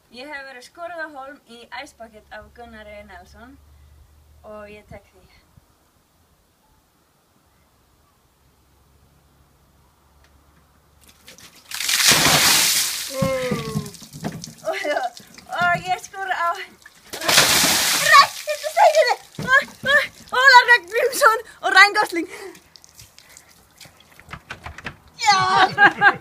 Ég hef verið skorið á hólm í Ice Bucket af Gunnari Nelson og ég tek því. Og ég skora á Rættu steginni! Óla Ragnarsson og Ryan Gosling. Já!